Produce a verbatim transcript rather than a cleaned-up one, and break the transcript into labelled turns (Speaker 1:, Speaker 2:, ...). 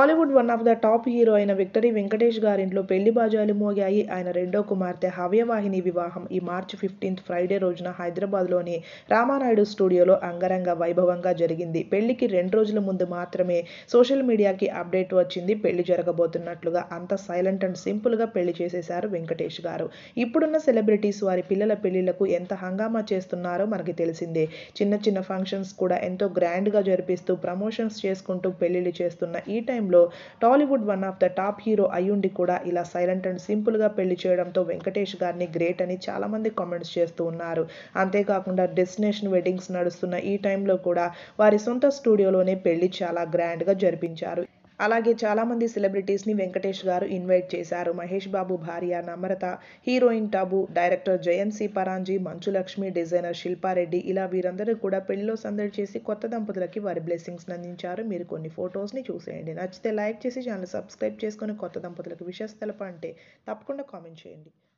Speaker 1: Tollywood one of the top hero అయిన victory Venkatesh గారింట్లో పెళ్లి బాజాలు మోగాయి. ఆయన రెండో కుమార్తె హవ్యవాహిని వివాహం ఈ మార్చి ఫిఫ్టీన్త్ ఫ్రైడే రోజున హైదరాబాద్లోని రామానాయుడు స్టూడియోలో అంగరంగ వైభవంగా జరిగింది. పెళ్లికి రెండు రోజుల ముందు మాత్రమే సోషల్ మీడియాకి అప్డేట్ వచ్చింది పెళ్లి జరగబోతున్నట్లుగా. అంత సైలెంట్ అండ్ సింపుల్గా పెళ్లి చేసేశారు వెంకటేష్ గారు. ఇప్పుడున్న సెలబ్రిటీస్ వారి పిల్లల పెళ్లిళ్లకు ఎంత హంగామా చేస్తున్నారో మనకి తెలిసిందే. చిన్న చిన్న ఫంక్షన్స్ కూడా ఎంతో గ్రాండ్గా జరిపిస్తూ ప్రమోషన్స్ చేసుకుంటూ పెళ్లిళ్లు చేస్తున్న ఈ టైంలో Tollywood one of the top hero అయ్యుండి కూడా ఇలా సైలెంట్ అండ్ సింపుల్గా పెళ్లి చేయడంతో వెంకటేష్ గారిని గ్రేట్ అని చాలామంది కామెంట్స్ చేస్తూ ఉన్నారు. అంతేకాకుండా డెస్టినేషన్ వెడ్డింగ్స్ నడుస్తున్న ఈ టైంలో కూడా వారి సొంత స్టూడియోలోనే పెళ్లి చాలా గ్రాండ్గా జరిపించారు. అలాగే చాలామంది సెలబ్రిటీస్ని వెంకటేష్ గారు ఇన్వైట్ చేశారు. మహేష్ బాబు భార్య Namrata, heroine Tabu, director Jayant C Paranji, Manchu Lakshmi, designer Shilpa Reddy ఇలా వీరందరూ కూడా పెళ్లిలో సందడి చేసి కొత్త దంపతులకి వారి బ్లెస్సింగ్స్ అందించారు. మీరు కొన్ని ఫొటోస్ని చూసేయండి. నచ్చితే లైక్ చేసి ఛానల్ సబ్స్క్రైబ్ చేసుకొని కొత్త దంపతులకు విషెస్ తెలపండి. తప్పకుండా కామెంట్ చేయండి.